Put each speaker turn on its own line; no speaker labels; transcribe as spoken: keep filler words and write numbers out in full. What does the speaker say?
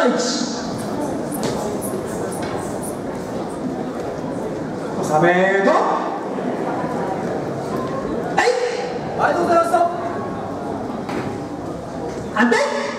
からいち。収めと。はい。はい、どうぞ。安定。